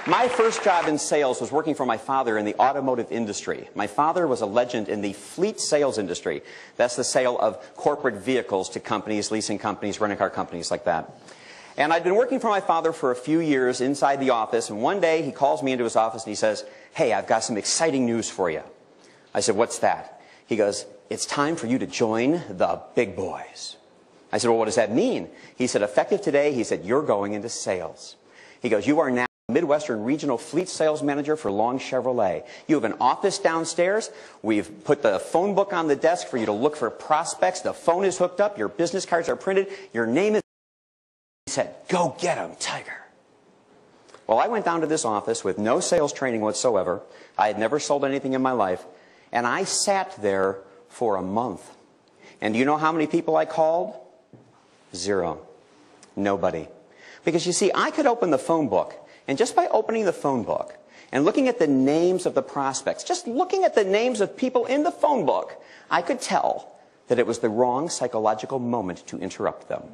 My first job in sales was working for my father in the automotive industry. My father was a legend in the fleet sales industry. That's the sale of corporate vehicles to companies, leasing companies, rental car companies like that. And I'd been working for my father for a few years inside the office, and one day he calls me into his office and he says, "Hey, I've got some exciting news for you." I said, "What's that?" He goes, "It's time for you to join the big boys." I said, "Well, what does that mean?" He said, "Effective today," he said, "you're going into sales." He goes, "You are now Midwestern Regional Fleet Sales Manager for Long Chevrolet. You have an office downstairs. We've put the phone book on the desk for you to look for prospects. The phone is hooked up. Your business cards are printed. Your name is..." He said, "Go get 'em, Tiger." Well, I went down to this office with no sales training whatsoever. I had never sold anything in my life. And I sat there for a month. And do you know how many people I called? Zero. Nobody. Because you see, I could open the phone book. And just by opening the phone book and looking at the names of the prospects, just looking at the names of people in the phone book, I could tell that it was the wrong psychological moment to interrupt them.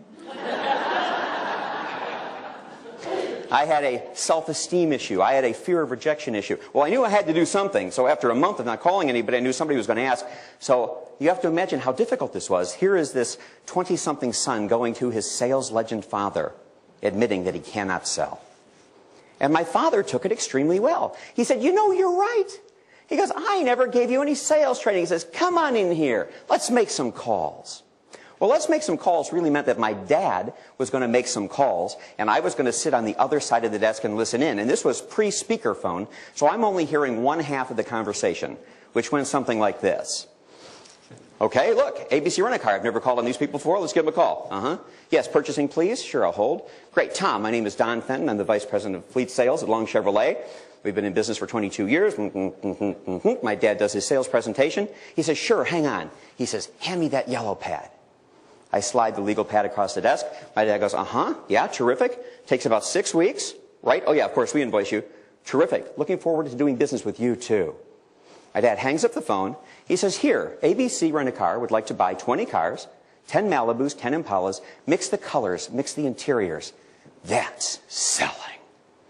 I had a self-esteem issue. I had a fear of rejection issue. Well, I knew I had to do something. So after a month of not calling anybody, I knew somebody was going to ask. So you have to imagine how difficult this was. Here is this 20-something son going to his sales legend father, admitting that he cannot sell. And my father took it extremely well. He said, "You know, you're right." He goes, "I never gave you any sales training." He says, "Come on in here. Let's make some calls." Well, let's make some calls really meant that my dad was going to make some calls, and I was going to sit on the other side of the desk and listen in. And this was pre-speakerphone, so I'm only hearing one half of the conversation, which went something like this. "Okay, look, ABC Rent-A-Car. I've never called on these people before. Let's give them a call." "Yes, purchasing, please." "Sure, I'll hold." "Great, Tom, my name is Don Fenton. I'm the Vice President of Fleet Sales at Long Chevrolet. We've been in business for 22 years. My dad does his sales presentation." He says, "Sure, hang on." He says, "Hand me that yellow pad." I slide the legal pad across the desk. My dad goes, "Yeah, terrific. Takes about 6 weeks. Right? Oh, yeah, of course, we invoice you. Terrific. Looking forward to doing business with you, too." My dad hangs up the phone. He says, "Here, ABC Rent-A-Car would like to buy 20 cars, 10 Malibus, 10 Impalas, mix the colors, mix the interiors. That's selling."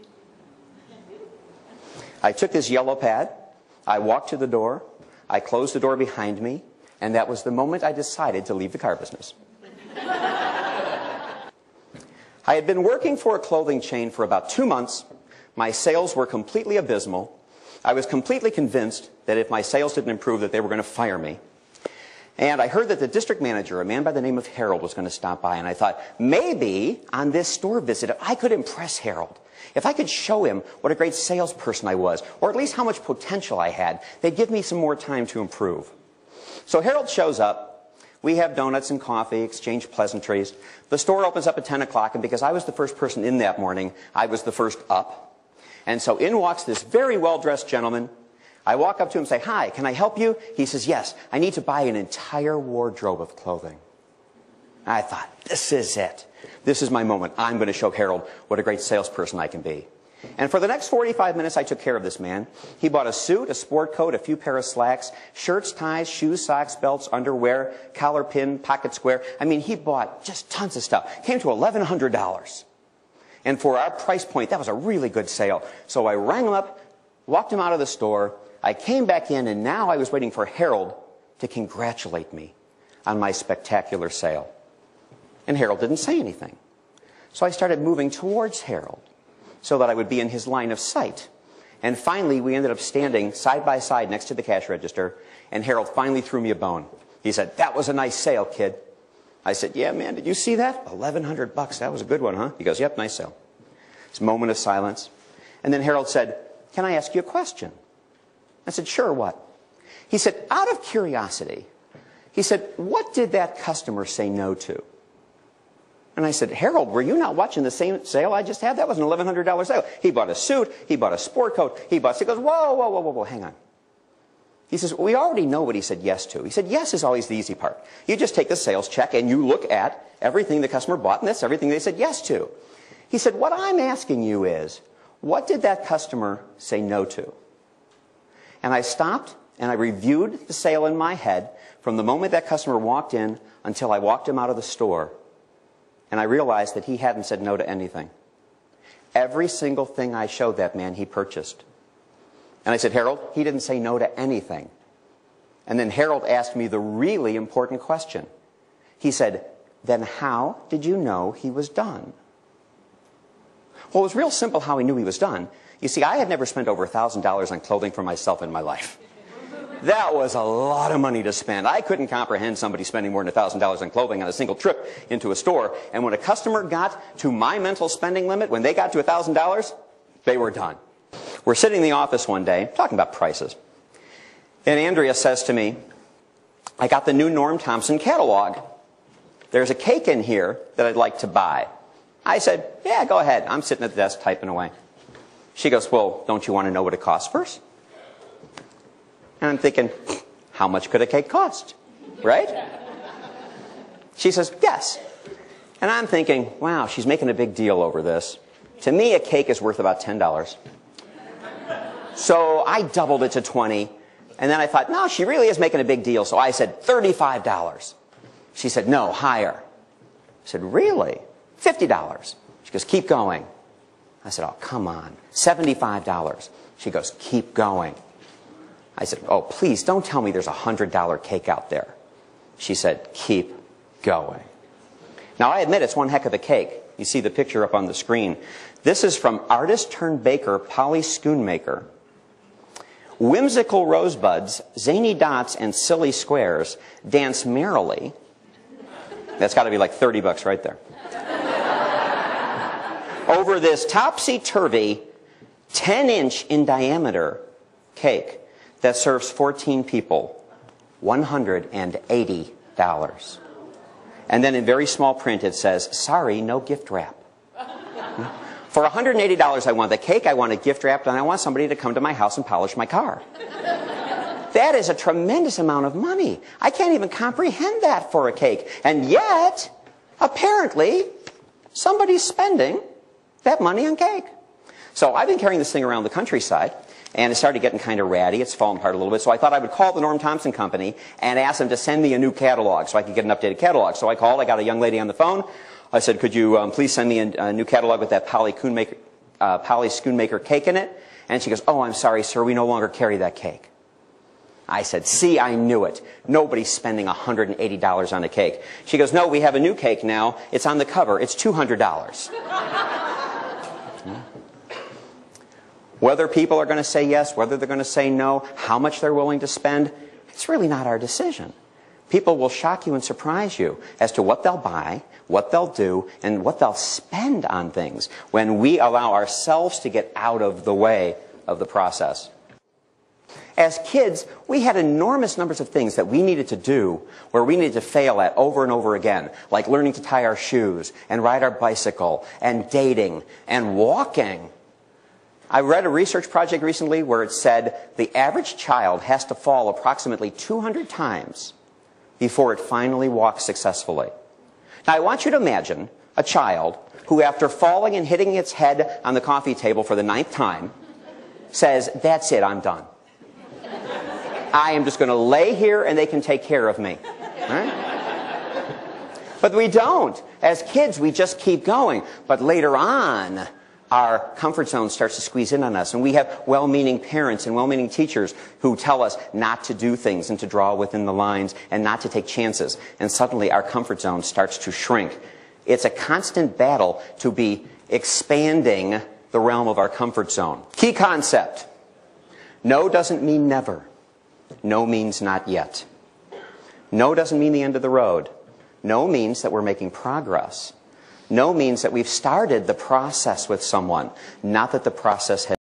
I took this yellow pad. I walked to the door. I closed the door behind me. And that was the moment I decided to leave the car business. I had been working for a clothing chain for about 2 months. My sales were completely abysmal. I was completely convinced that if my sales didn't improve, that they were going to fire me. And I heard that the district manager, a man by the name of Harold, was going to stop by. And I thought, maybe on this store visit, if I could impress Harold, if I could show him what a great salesperson I was, or at least how much potential I had, they'd give me some more time to improve. So Harold shows up. We have donuts and coffee, exchange pleasantries. The store opens up at 10 o'clock, and because I was the first person in that morning, I was the first up. And so in walks this very well-dressed gentleman. I walk up to him and say, "Hi, can I help you?" He says, "Yes, I need to buy an entire wardrobe of clothing." I thought, this is it. This is my moment. I'm going to show Harold what a great salesperson I can be. And for the next 45 minutes, I took care of this man. He bought a suit, a sport coat, a few pair of slacks, shirts, ties, shoes, socks, belts, underwear, collar pin, pocket square. I mean, he bought just tons of stuff. Came to $1,100. And for our price point, that was a really good sale. So I rang him up, walked him out of the store. I came back in, and now I was waiting for Harold to congratulate me on my spectacular sale. And Harold didn't say anything. So I started moving towards Harold, so that I would be in his line of sight. And finally, we ended up standing side by side next to the cash register, and Harold finally threw me a bone. He said, "That was a nice sale, kid." I said, "Yeah, man, did you see that? $1,100, that was a good one, huh?" He goes, "Yep, nice sale." It's a moment of silence. And then Harold said, "Can I ask you a question?" I said, "Sure, what?" He said, "Out of curiosity," he said, "what did that customer say no to?" And I said, "Harold, were you not watching the same sale I just had? That was an $1,100 sale. He bought a suit. He bought a sport coat. He goes, whoa, hang on." He says, "We already know what he said yes to." He said, "Yes is always the easy part. You just take the sales check and you look at everything the customer bought, and that's everything they said yes to." He said, "What I'm asking you is, what did that customer say no to?" And I stopped and I reviewed the sale in my head from the moment that customer walked in until I walked him out of the store. And I realized that he hadn't said no to anything. Every single thing I showed that man, he purchased. And I said, Harold, he didn't say no to anything. And then Harold asked me the really important question. He said, then how did you know he was done? Well, it was real simple how he knew he was done. You see, I had never spent over $1,000 on clothing for myself in my life. That was a lot of money to spend. I couldn't comprehend somebody spending more than $1,000 on clothing on a single trip into a store. And when a customer got to my mental spending limit, when they got to $1,000, they were done. We're sitting in the office one day, talking about prices. And Andrea says to me, I got the new Norm Thompson catalog. There's a cake in here that I'd like to buy. I said, yeah, go ahead. I'm sitting at the desk typing away. She goes, well, don't you want to know what it costs first? And I'm thinking, how much could a cake cost? Right? She says, yes. And I'm thinking, wow, she's making a big deal over this. To me, a cake is worth about $10. So I doubled it to $20. And then I thought, no, she really is making a big deal. So I said, $35. She said, no, higher. I said, really? $50. She goes, keep going. I said, oh, come on. $75. She goes, keep going. I said, oh, please don't tell me there's a $100 cake out there. She said, keep going. Now, I admit it's one heck of a cake. You see the picture up on the screen. This is from artist-turned-baker Polly Schoonmaker. Whimsical rosebuds, zany dots, and silly squares dance merrily. That's got to be like $30 right there. Over this topsy-turvy, 10-inch in diameter cake that serves 14 people, $180. And then in very small print it says, sorry, no gift wrap. For $180 I want the cake, I want it gift wrapped, and I want somebody to come to my house and polish my car. That is a tremendous amount of money. I can't even comprehend that for a cake. And yet, apparently, somebody's spending that money on cake. So I've been carrying this thing around the countryside, and it started getting kind of ratty. It's fallen apart a little bit. So I thought I would call the Norm Thompson Company and ask them to send me a new catalog so I could get an updated catalog. So I called. I got a young lady on the phone. I said, could you please send me a new catalog with that Polly Schoonmaker cake in it? And she goes, oh, I'm sorry, sir. We no longer carry that cake. I said, see, I knew it. Nobody's spending $180 on a cake. She goes, no, we have a new cake now. It's on the cover. It's $200. Whether people are going to say yes, whether they're going to say no, how much they're willing to spend, it's really not our decision. People will shock you and surprise you as to what they'll buy, what they'll do, and what they'll spend on things when we allow ourselves to get out of the way of the process. As kids, we had enormous numbers of things that we needed to do where we needed to fail at over and over again, like learning to tie our shoes and ride our bicycle and dating and walking. I read a research project recently where it said the average child has to fall approximately 200 times before it finally walks successfully. Now, I want you to imagine a child who, after falling and hitting its head on the coffee table for the 9th time, says, that's it, I'm done. I am just going to lay here and they can take care of me. Right? But we don't. As kids, we just keep going. But later on, our comfort zone starts to squeeze in on us. And we have well-meaning parents and well-meaning teachers who tell us not to do things and to draw within the lines and not to take chances. And suddenly our comfort zone starts to shrink. It's a constant battle to be expanding the realm of our comfort zone. Key concept. No doesn't mean never. No means not yet. No doesn't mean the end of the road. No means that we're making progress. No means that we've started the process with someone, not that the process has